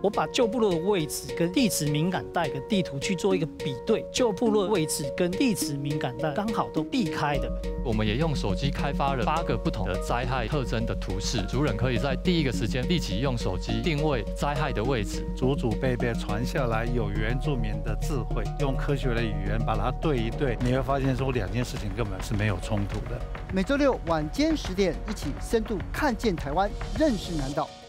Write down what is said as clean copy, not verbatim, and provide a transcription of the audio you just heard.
我把旧部落的位置跟地质敏感带的地图去做一个比对，旧部落的位置跟地质敏感带刚好都避开的。 我们也用手机开发了8个不同的灾害特征的图示，族人可以在第一个时间立即用手机定位灾害的位置， 祖祖辈辈传下来有原住民的智慧，用科学的语言把它对一对，你会发现说2件事情根本是没有冲突的。 每周六晚间10点，一起深度看见台湾，认识南岛。